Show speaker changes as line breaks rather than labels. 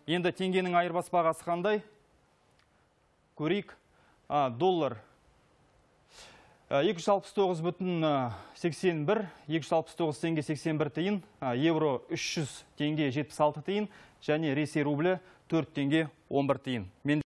Енді теңгенің айырбас бағасы қандай? Көрейік. Доллар 269,81, 269 теңге 81 тиын, евро 300 теңге 76 тиын, және Ресей рублі 4 теңге 11 тиын.